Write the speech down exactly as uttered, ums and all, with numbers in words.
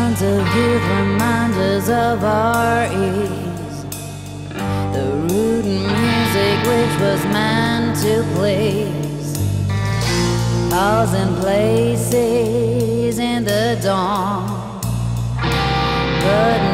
sounds of youth remind us of our ease. The rude music which was meant to please. Halls and places in the dawn, but